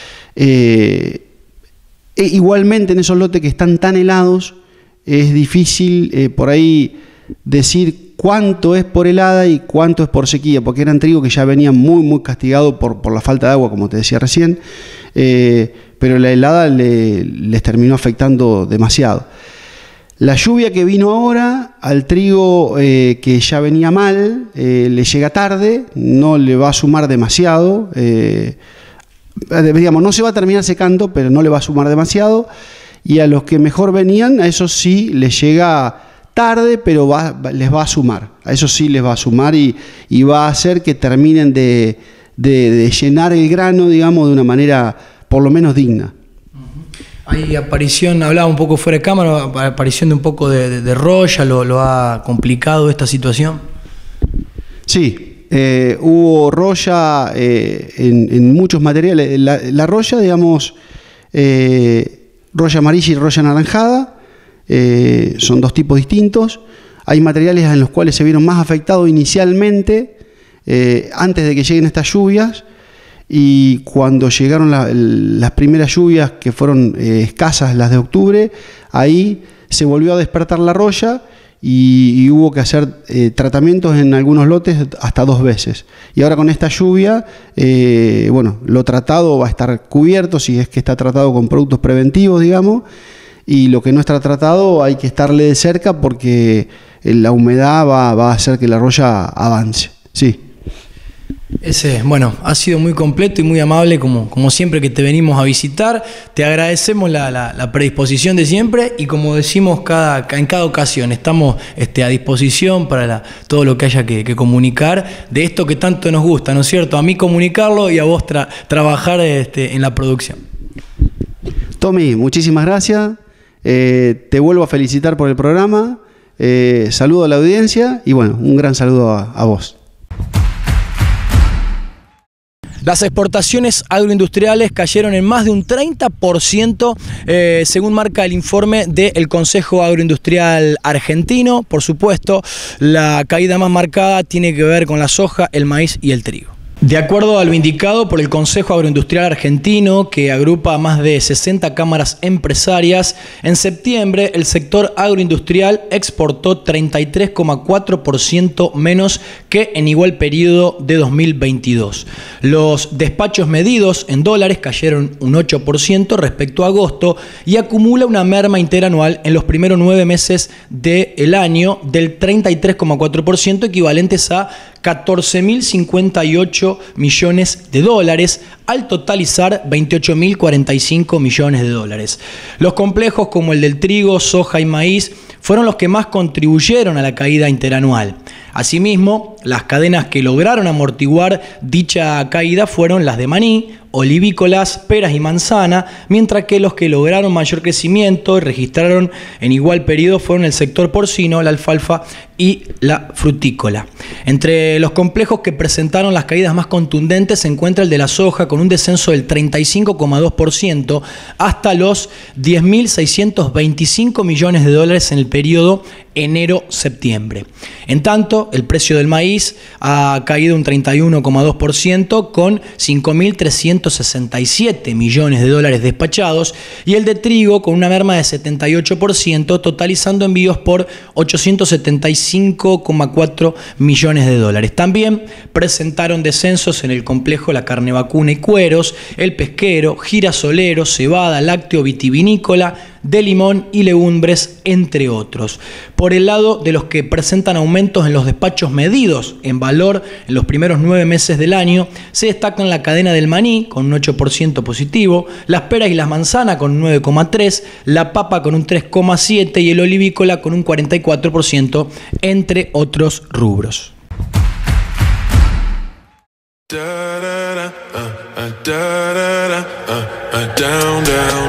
Eh, e igualmente en esos lotes que están tan helados, es difícil eh, por ahí decir cuánto es por helada y cuánto es por sequía, porque eran trigos que ya venían muy muy castigados por, por la falta de agua, como te decía recién, eh, pero la helada le, les terminó afectando demasiado. La lluvia que vino ahora al trigo eh, que ya venía mal, eh, le llega tarde, no le va a sumar demasiado, eh, digamos, no se va a terminar secando, pero no le va a sumar demasiado, y a los que mejor venían, a esos sí les llega tarde, pero va, les va a sumar, a eso sí les va a sumar y, y va a hacer que terminen de, de, de llenar el grano, digamos, de una manera por lo menos digna. Hay aparición, hablaba un poco fuera de cámara, aparición de un poco de, de, de roya, ¿lo, lo ha complicado esta situación? Sí, eh, hubo roya eh, en, en muchos materiales. La, la roya, digamos, eh, roya amarilla y roya anaranjada, Eh, son dos tipos distintos. Hay materiales en los cuales se vieron más afectados inicialmente, eh, antes de que lleguen estas lluvias, y cuando llegaron la, las primeras lluvias, que fueron eh, escasas, las de octubre, ahí se volvió a despertar la roya y, y hubo que hacer eh, tratamientos en algunos lotes hasta dos veces. Y ahora con esta lluvia, eh, bueno, lo tratado va a estar cubierto, si es que está tratado con productos preventivos, digamos, y lo que no está tratado hay que estarle de cerca porque la humedad va, va a hacer que la roya avance. Sí. Ese, bueno, ha sido muy completo y muy amable como, como siempre que te venimos a visitar. Te agradecemos la, la, la predisposición de siempre y como decimos cada, en cada ocasión, estamos este, a disposición para la, todo lo que haya que, que comunicar de esto que tanto nos gusta, ¿no es cierto? A mí comunicarlo y a vos tra trabajar este, en la producción. Tommy, muchísimas gracias. Eh, te vuelvo a felicitar por el programa, eh, saludo a la audiencia y bueno, un gran saludo a, a vos. Las exportaciones agroindustriales cayeron en más de un treinta por ciento, eh, según marca el informe del Consejo Agroindustrial Argentino. Por supuesto, la caída más marcada tiene que ver con la soja, el maíz y el trigo. De acuerdo a lo indicado por el Consejo Agroindustrial Argentino, que agrupa a más de sesenta cámaras empresarias, en septiembre el sector agroindustrial exportó treinta y tres coma cuatro por ciento menos que en igual periodo de dos mil veintidós. Los despachos medidos en dólares cayeron un ocho por ciento respecto a agosto y acumula una merma interanual en los primeros nueve meses del año del treinta y tres coma cuatro por ciento, equivalentes a catorce mil cincuenta y ocho millones de dólares, al totalizar veintiocho mil cuarenta y cinco millones de dólares. Los complejos como el del trigo, soja y maíz fueron los que más contribuyeron a la caída interanual. Asimismo, las cadenas que lograron amortiguar dicha caída fueron las de maní, olivícolas, peras y manzana, mientras que los que lograron mayor crecimiento y registraron en igual periodo fueron el sector porcino, la alfalfa y la frutícola. Entre los complejos que presentaron las caídas más contundentes se encuentra el de la soja, con un descenso del treinta y cinco coma dos por ciento hasta los diez mil seiscientos veinticinco millones de dólares en el periodo enero-septiembre. En tanto, el precio del maíz ha caído un treinta y uno coma dos por ciento con cinco mil trescientos sesenta y siete millones de dólares despachados y el de trigo con una merma de setenta y ocho por ciento, totalizando envíos por ochocientos setenta y cinco coma cuatro millones de dólares. También presentaron descensos en el complejo la carne vacuna y cueros, el pesquero, girasolero, cebada, lácteo, vitivinícola, de limón y legumbres, entre otros. Por el lado de los que presentan aumentos en los despachos medidos en valor en los primeros nueve meses del año, se destacan la cadena del maní con un ocho por ciento positivo, las peras y las manzanas con un nueve coma tres por ciento, la papa con un tres coma siete por ciento y el olivícola con un cuarenta y cuatro por ciento, entre otros rubros. Da, da, da, uh, uh, da, da, da, uh, uh, down, down.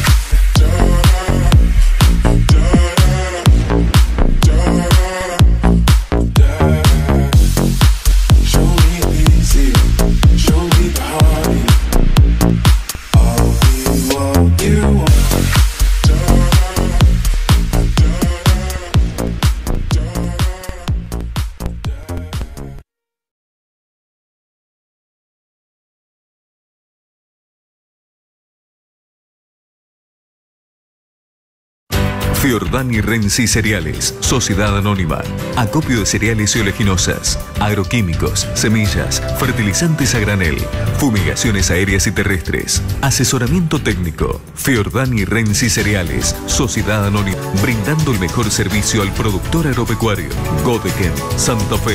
Fiordani Renzi Cereales, Sociedad Anónima. Acopio de cereales y oleaginosas, agroquímicos, semillas, fertilizantes a granel, fumigaciones aéreas y terrestres, asesoramiento técnico. Fiordani Renzi Cereales, Sociedad Anónima, brindando el mejor servicio al productor agropecuario. Godeken, Santa Fe.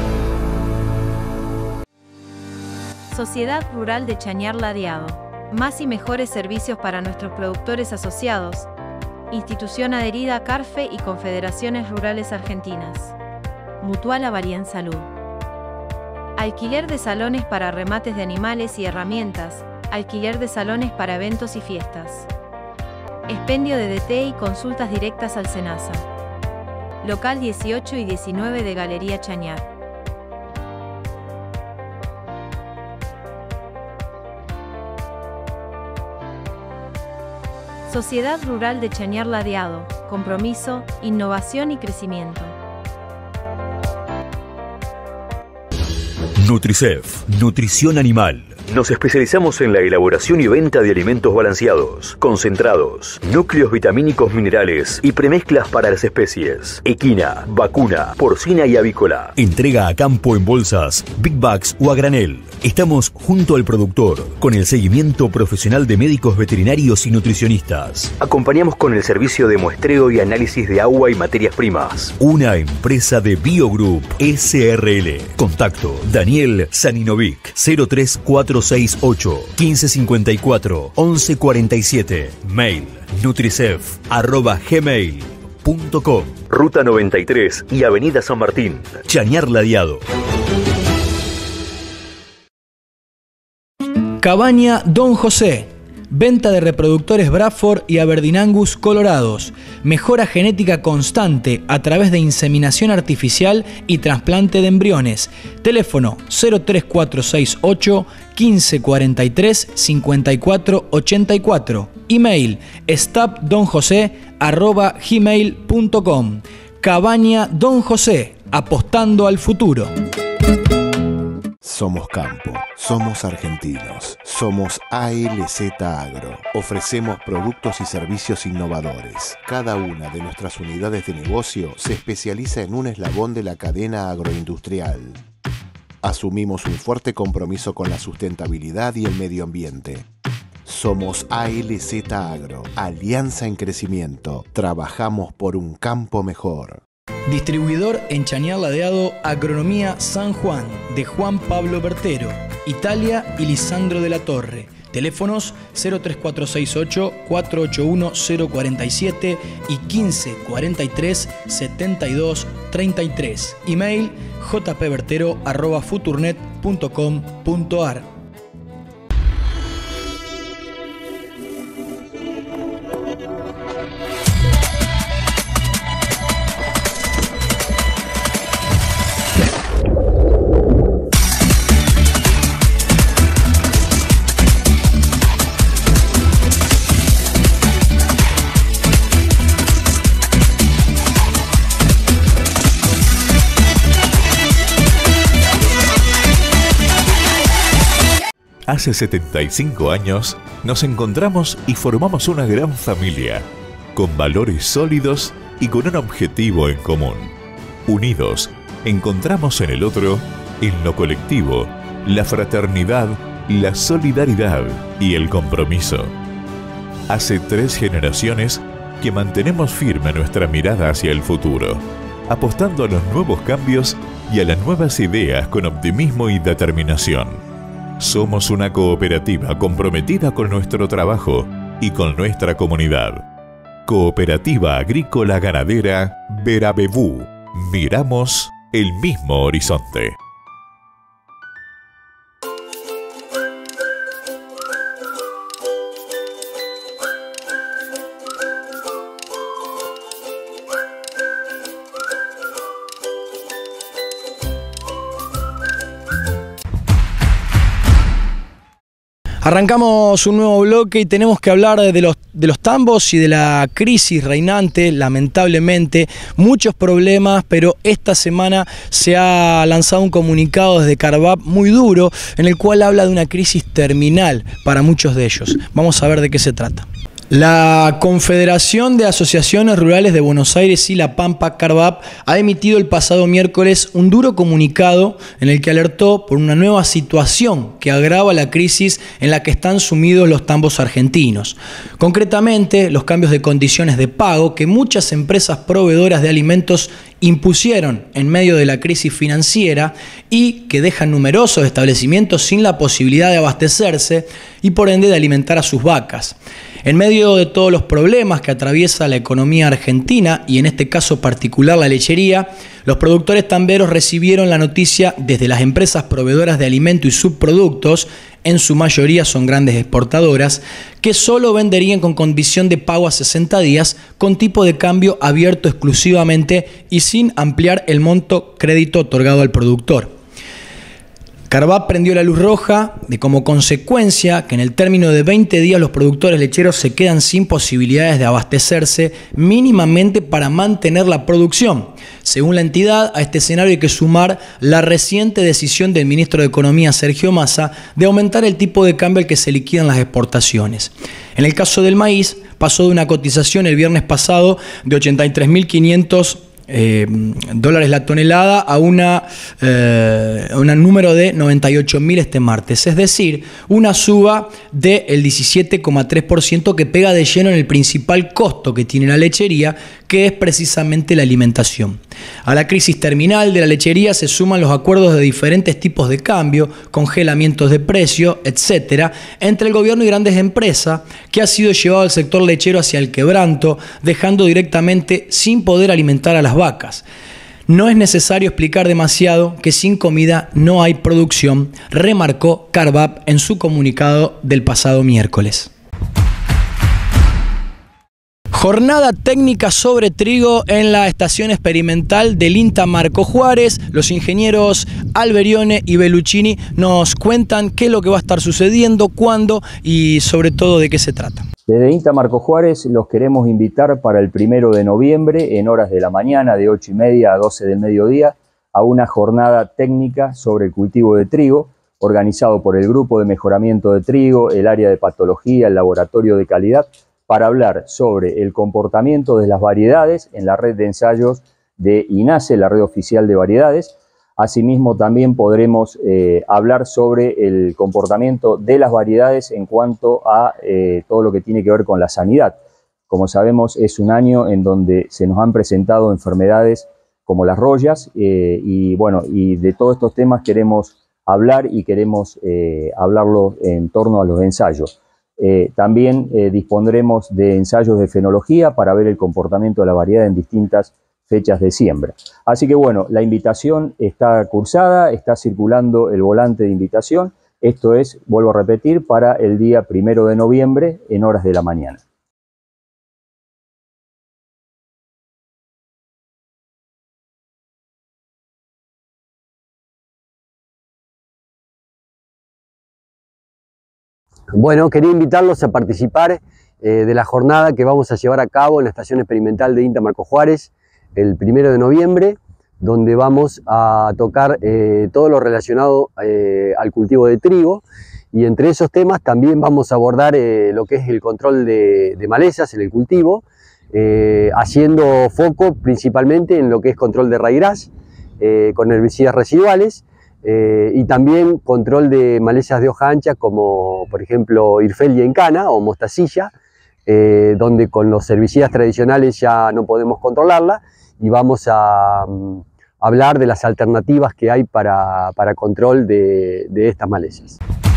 Sociedad Rural de Chañar Ladeado. Más y mejores servicios para nuestros productores asociados. Institución adherida a CARFE y Confederaciones Rurales Argentinas. Mutual Avaría en Salud. Alquiler de salones para remates de animales y herramientas. Alquiler de salones para eventos y fiestas. Expendio de D T y consultas directas al SENASA. Local dieciocho y diecinueve de Galería Chañar. Sociedad Rural de Chañar Ladeado, compromiso, innovación y crecimiento. Nutricef, nutrición animal. Nos especializamos en la elaboración y venta de alimentos balanceados, concentrados, núcleos vitamínicos minerales y premezclas para las especies. Equina, vacuna, porcina y avícola. Entrega a campo en bolsas, big bags o a granel. Estamos junto al productor, con el seguimiento profesional de médicos veterinarios y nutricionistas. Acompañamos con el servicio de muestreo y análisis de agua y materias primas. Una empresa de Biogroup S R L. Contacto Daniel Saninovic cero tres cuatro seis ocho, quince cincuenta y cuatro, once cuarenta y siete. Mail nutricef arroba gmail punto com. Ruta noventa y tres y Avenida San Martín. Chañar Ladeado. Cabaña Don José. Venta de reproductores Bradford y Aberdeen Angus colorados. Mejora genética constante a través de inseminación artificial y trasplante de embriones. Teléfono cero tres cuatro seis ocho, quince cuarenta y tres, cincuenta y cuatro ochenta y cuatro. Email stapdonjose arroba gmail punto com. Cabaña Don José, apostando al futuro. Somos campo, somos argentinos, somos A L Z Agro. Ofrecemos productos y servicios innovadores. Cada una de nuestras unidades de negocio se especializa en un eslabón de la cadena agroindustrial. Asumimos un fuerte compromiso con la sustentabilidad y el medio ambiente. Somos A L Z Agro, alianza en crecimiento. Trabajamos por un campo mejor. Distribuidor en Chañar Ladeado Agronomía San Juan, de Juan Pablo Bertero, Italia y Lisandro de la Torre. Teléfonos cero tres cuatro seis ocho, cuatro ocho uno, cero cuatro siete y quince cuarenta y tres, setenta y dos treinta y tres. Email jpbertero arroba futurnet punto com punto ar. Hace setenta y cinco años nos encontramos y formamos una gran familia, con valores sólidos y con un objetivo en común. Unidos, encontramos en el otro, en lo colectivo, la fraternidad, la solidaridad y el compromiso. Hace tres generaciones que mantenemos firme nuestra mirada hacia el futuro, apostando a los nuevos cambios y a las nuevas ideas con optimismo y determinación. Somos una cooperativa comprometida con nuestro trabajo y con nuestra comunidad. Cooperativa Agrícola Ganadera Verabebú. Miramos el mismo horizonte. Arrancamos un nuevo bloque y tenemos que hablar de los, de los tambos y de la crisis reinante, lamentablemente, muchos problemas, pero esta semana se ha lanzado un comunicado desde Carvap muy duro, en el cual habla de una crisis terminal para muchos de ellos. Vamos a ver de qué se trata. La Confederación de Asociaciones Rurales de Buenos Aires y La Pampa, Carvap, ha emitido el pasado miércoles un duro comunicado en el que alertó por una nueva situación que agrava la crisis en la que están sumidos los tambos argentinos. Concretamente, los cambios de condiciones de pago que muchas empresas proveedoras de alimentos impusieron en medio de la crisis financiera y que dejan numerosos establecimientos sin la posibilidad de abastecerse y por ende de alimentar a sus vacas. En medio de todos los problemas que atraviesa la economía argentina y en este caso particular la lechería, los productores tamberos recibieron la noticia desde las empresas proveedoras de alimento y subproductos, en su mayoría son grandes exportadoras, que solo venderían con condición de pago a sesenta días con tipo de cambio abierto exclusivamente y sin ampliar el monto crédito otorgado al productor. Carvap prendió la luz roja de como consecuencia que en el término de veinte días los productores lecheros se quedan sin posibilidades de abastecerse mínimamente para mantener la producción. Según la entidad, a este escenario hay que sumar la reciente decisión del ministro de Economía, Sergio Massa, de aumentar el tipo de cambio al que se liquidan las exportaciones. En el caso del maíz, pasó de una cotización el viernes pasado de ochenta y tres mil quinientos Eh, dólares la tonelada a una, eh, un número de noventa y ocho mil este martes, es decir, una suba del diecisiete coma tres por ciento que pega de lleno en el principal costo que tiene la lechería, que es precisamente la alimentación. A la crisis terminal de la lechería se suman los acuerdos de diferentes tipos de cambio, congelamientos de precio, etcétera, entre el gobierno y grandes empresas, que ha sido llevado al sector lechero hacia el quebranto, dejando directamente sin poder alimentar a las vacas. No es necesario explicar demasiado que sin comida no hay producción, remarcó Carvap en su comunicado del pasado miércoles. Jornada técnica sobre trigo en la estación experimental del INTA Marco Juárez. Los ingenieros Alberione y Belluccini nos cuentan qué es lo que va a estar sucediendo, cuándo y sobre todo de qué se trata. Desde INTA Marco Juárez los queremos invitar para el primero de noviembre, en horas de la mañana, de ocho y media a doce del mediodía, a una jornada técnica sobre el cultivo de trigo, organizado por el Grupo de Mejoramiento de Trigo, el área de patología, el laboratorio de calidad, para hablar sobre el comportamiento de las variedades en la red de ensayos de INASE, la red oficial de variedades. Asimismo, también podremos eh, hablar sobre el comportamiento de las variedades en cuanto a eh, todo lo que tiene que ver con la sanidad. Como sabemos, es un año en donde se nos han presentado enfermedades como las rollas eh, y, bueno, y de todos estos temas queremos hablar y queremos eh, hablarlo en torno a los ensayos. Eh, también eh, dispondremos de ensayos de fenología para ver el comportamiento de la variedad en distintas fechas de siembra. Así que bueno, la invitación está cursada, está circulando el volante de invitación. Esto es, vuelvo a repetir, para el día primero de noviembre en horas de la mañana. Bueno, quería invitarlos a participar eh, de la jornada que vamos a llevar a cabo en la estación experimental de INTA Marco Juárez el primero de noviembre, donde vamos a tocar eh, todo lo relacionado eh, al cultivo de trigo y entre esos temas también vamos a abordar eh, lo que es el control de, de malezas en el cultivo, eh, haciendo foco principalmente en lo que es control de raigras, eh, con herbicidas residuales, eh, y también control de malezas de hoja ancha como por ejemplo Irfelia incana o mostacilla, eh, donde con los herbicidas tradicionales ya no podemos controlarla, y vamos a um, hablar de las alternativas que hay para, para control de, de estas malezas.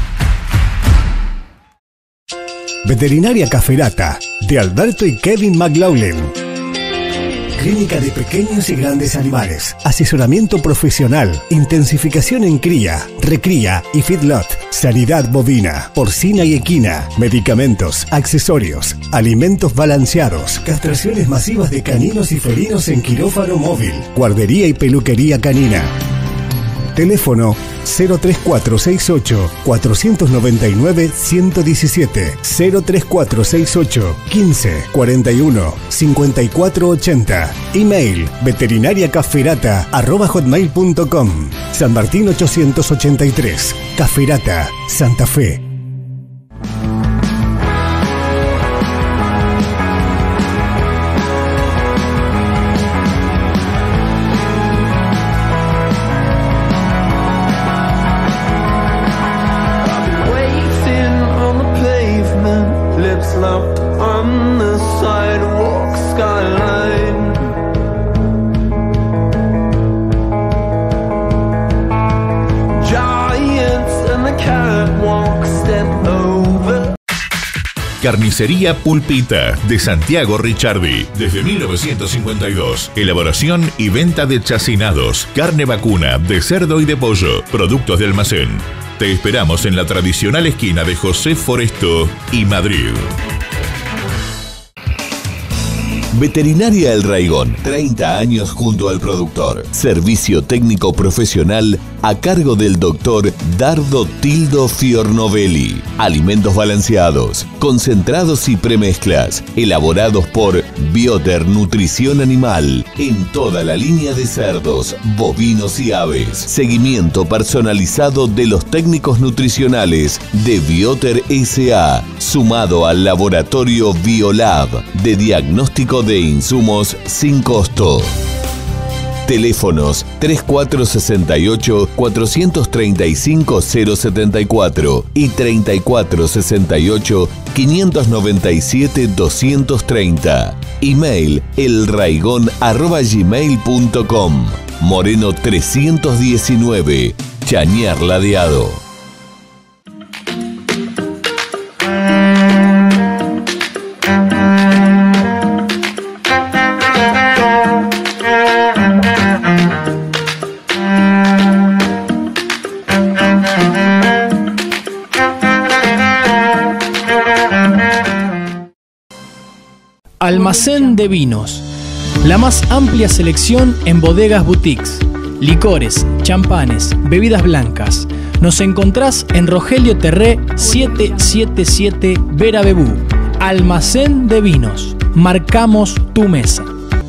Veterinaria Caferata, de Alberto y Kevin McLaughlin. Clínica de pequeños y grandes animales. Asesoramiento profesional, intensificación en cría, recría y feedlot. Sanidad bovina, porcina y equina. Medicamentos, accesorios, alimentos balanceados. Castraciones masivas de caninos y felinos en quirófano móvil. Guardería y peluquería canina. Teléfono cero tres cuatro seis ocho, cuatro nueve nueve, uno uno siete, cero tres cuatro seis ocho, quince, cuarenta y uno, cincuenta y cuatro ochenta. Email veterinariacaferata arroba hotmail punto com. San Martín ochocientos ochenta y tres. Caferata, Santa Fe. Carnicería Pulpita, de Santiago Ricciardi. Desde mil novecientos cincuenta y dos. Elaboración y venta de chacinados, carne vacuna, de cerdo y de pollo, productos de almacén. Te esperamos en la tradicional esquina de José Foresto y Madrid. Veterinaria El Raigón, treinta años junto al productor. Servicio técnico profesional a cargo del doctor Dardo Tildo Fiornovelli. Alimentos balanceados, concentrados y premezclas, elaborados por Bioter Nutrición Animal, en toda la línea de cerdos, bovinos y aves. Seguimiento personalizado de los técnicos nutricionales de Bioter S A, sumado al laboratorio Biolab, de diagnóstico de insumos sin costo. Teléfonos treinta y cuatro sesenta y ocho, cuatrocientos treinta y cinco, cero setenta y cuatro y treinta y cuatro sesenta y ocho, quinientos noventa y siete, doscientos treinta. Email elraigon arroba gmail punto com. Moreno trescientos diecinueve, Chañar Ladeado. Almacén de vinos. La más amplia selección en bodegas boutiques, licores, champanes, bebidas blancas. Nos encontrás en Rogelio Terré setecientos setenta y siete Vera Bebú. Almacén de vinos. Marcamos tu mesa.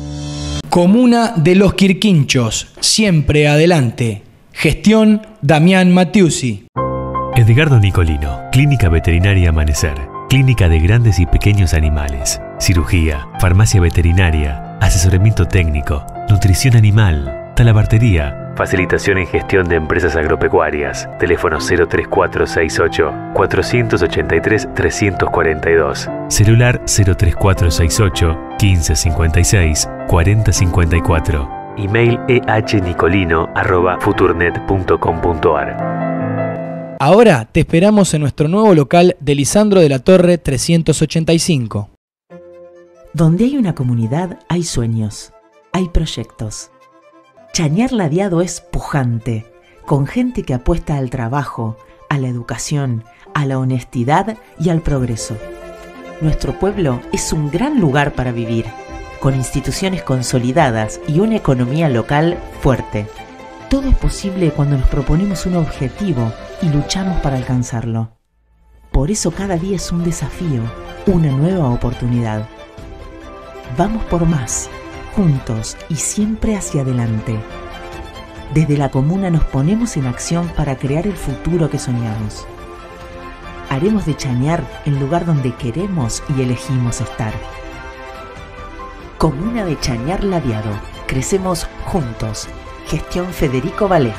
Comuna de los Quirquinchos. Siempre adelante. Gestión Damián Matiusi. Edgardo Nicolino, Clínica Veterinaria Amanecer. Clínica de grandes y pequeños animales. Cirugía, farmacia veterinaria, asesoramiento técnico, nutrición animal, talabartería, facilitación en gestión de empresas agropecuarias. Teléfono cero tres cuatro seis ocho, cuatro ocho tres, tres cuatro dos. Celular cero tres cuatro seis ocho, quince cincuenta y seis, cuarenta cincuenta y cuatro. Email ehnicolino arroba futurnet punto com punto ar. Ahora te esperamos en nuestro nuevo local de Lisandro de la Torre trescientos ochenta y cinco. Donde hay una comunidad, hay sueños, hay proyectos. Chañar Ladeado es pujante, con gente que apuesta al trabajo, a la educación, a la honestidad y al progreso. Nuestro pueblo es un gran lugar para vivir, con instituciones consolidadas y una economía local fuerte. Todo es posible cuando nos proponemos un objetivo y luchamos para alcanzarlo. Por eso cada día es un desafío, una nueva oportunidad. Vamos por más, juntos y siempre hacia adelante. Desde la comuna nos ponemos en acción para crear el futuro que soñamos. haremos de Chañar el lugar donde queremos y elegimos estar. Comuna de Chañar Ladeado. Crecemos juntos. Gestión Federico Valé.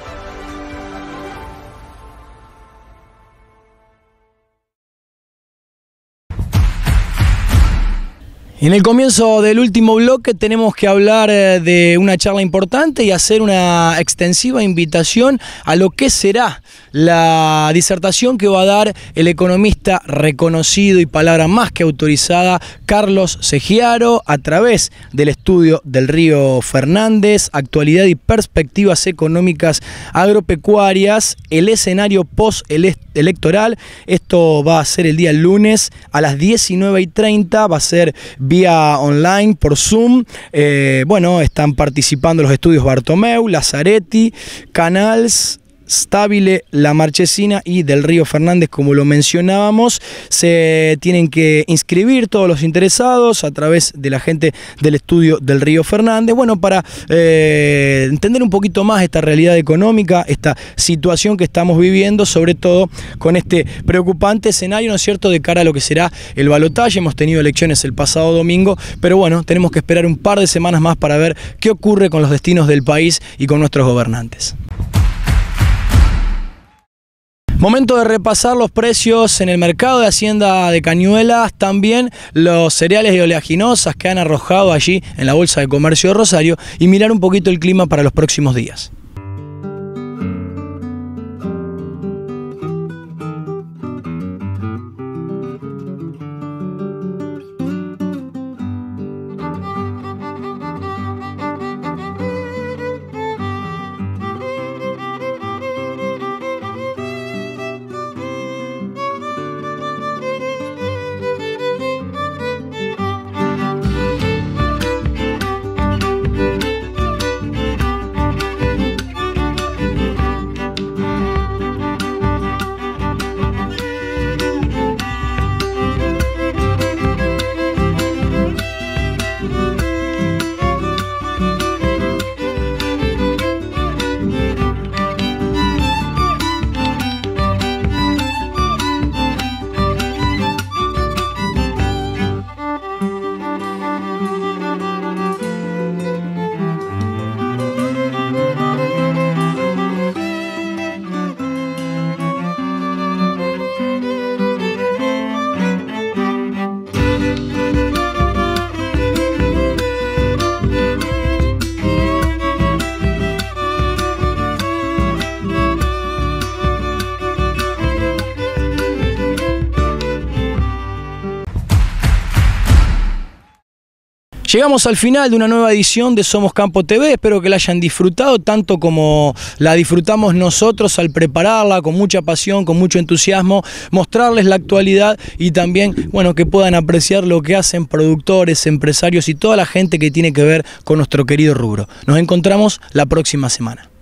En el comienzo del último bloque tenemos que hablar de una charla importante y hacer una extensiva invitación a lo que será la disertación que va a dar el economista reconocido y palabra más que autorizada Carlos Segiaro a través del estudio del Río Fernández, actualidad y perspectivas económicas agropecuarias, el escenario post-electoral. Esto va a ser el día lunes a las diecinueve y treinta, va a ser vía online por Zoom. Eh, bueno, están participando los estudios Bartomeu, Lazzaretti, Canals, Stabile, La Marchesina y del Río Fernández, como lo mencionábamos. Se tienen que inscribir todos los interesados a través de la gente del estudio del Río Fernández, bueno, para eh, entender un poquito más esta realidad económica, esta situación que estamos viviendo, sobre todo con este preocupante escenario, ¿no es cierto?, de cara a lo que será el balotaje. Hemos tenido elecciones el pasado domingo, pero bueno, tenemos que esperar un par de semanas más para ver qué ocurre con los destinos del país y con nuestros gobernantes. Momento de repasar los precios en el mercado de Hacienda de Cañuelas, también los cereales y oleaginosas que han arrojado allí en la Bolsa de Comercio de Rosario, y mirar un poquito el clima para los próximos días. Llegamos al final de una nueva edición de Somos Campo T V, espero que la hayan disfrutado tanto como la disfrutamos nosotros al prepararla, con mucha pasión, con mucho entusiasmo, mostrarles la actualidad y también, bueno, que puedan apreciar lo que hacen productores, empresarios y toda la gente que tiene que ver con nuestro querido rubro. Nos encontramos la próxima semana.